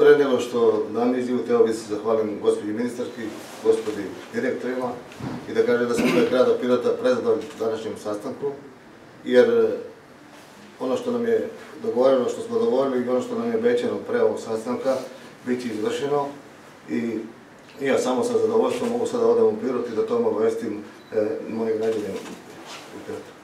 Pre nego što dam izjavu, hteo bih se zahvalim gospođi ministarki, gospodi direktorima i da kažem da sam uvek grada Pirota prezadovoljan današnjem sastanku, jer ono što nam je dogovoreno, što smo dogovorili i ono što nam je obećano pre ovog sastanka, bit će izvršeno i ja samo sa zadovoljstvom mogu sada odem u Pirot i da to obavestim moje građane u Pirotu.